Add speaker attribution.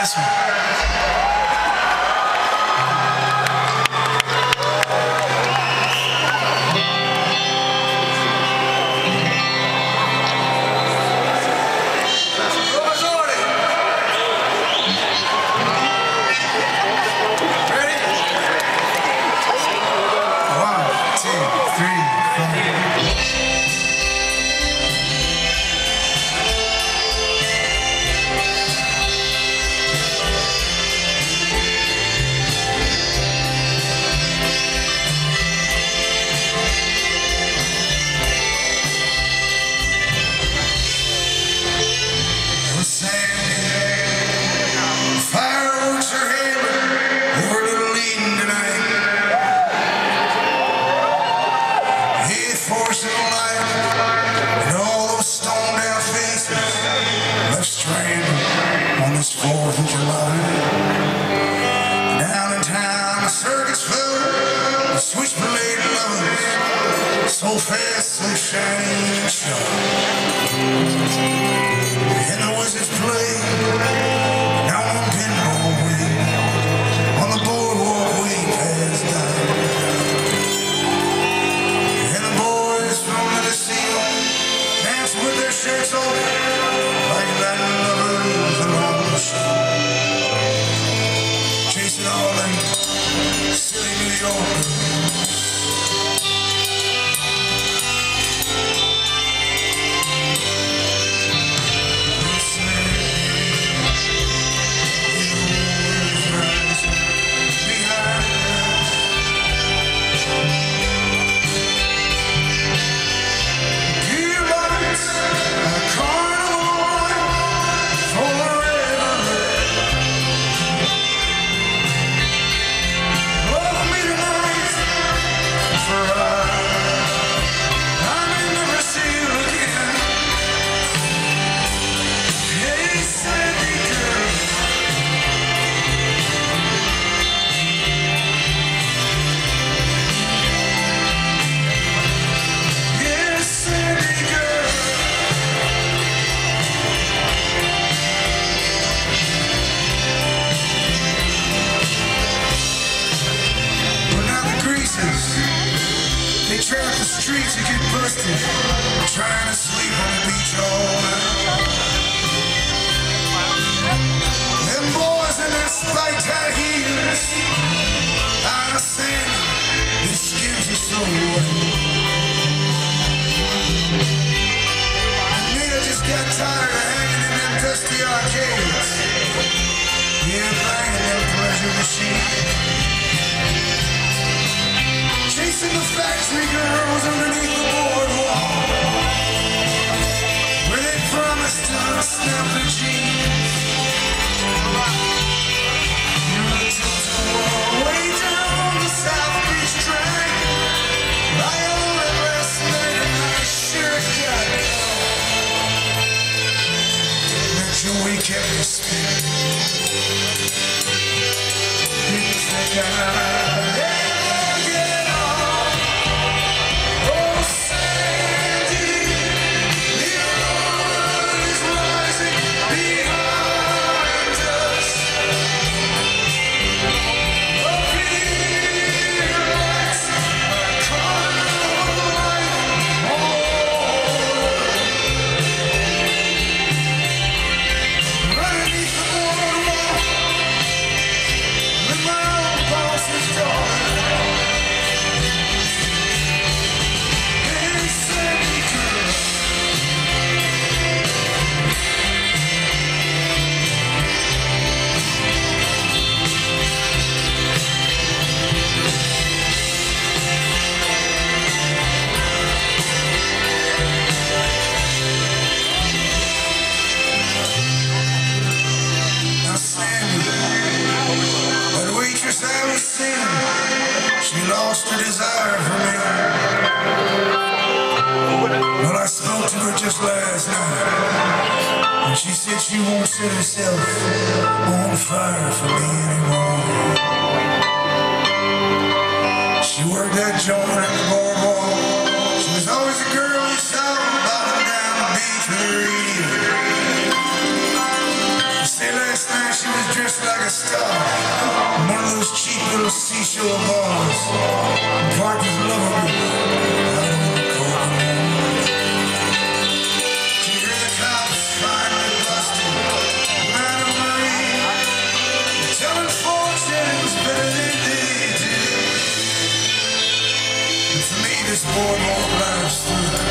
Speaker 1: Nice one. This 4th of July, down in town, the circus full of switchblade lovers, so fast, so shiny and sharp. And the wizards play down on Pinball Way, on the boardwalk way past down. And the boys from the casino dance with their shirts off like Latin lovers along. Chasing all them silly New Yorkers. They trap the streets and get busted, trying to sleep on the beach all night. Them boys in their spiked high heels, out of sand, their skins are so white. And they just got tired of hanging in them dusty arcades, yeah, banging them pleasure machines. Chasing the factory girls underneath the boardwalk, where they promised to snap their jeans. Way down the South Beach track, I owned it last night and I sure got caught. That Joey kept me spinning. People think I she lost her desire for me. Well, I spoke to her just last night, and she said she won't set herself on fire for me anymore. She worked that joint at the boardwalk. She was always a girl you saw bottom down the beach with her ear. She said last night she was drinking stop in one of those cheap little seashore bars and park his lover out on the cold moon. You hear the cops finally busted Madame Marie, telling fortunes better than they did. And for me, this boardwalk life's through.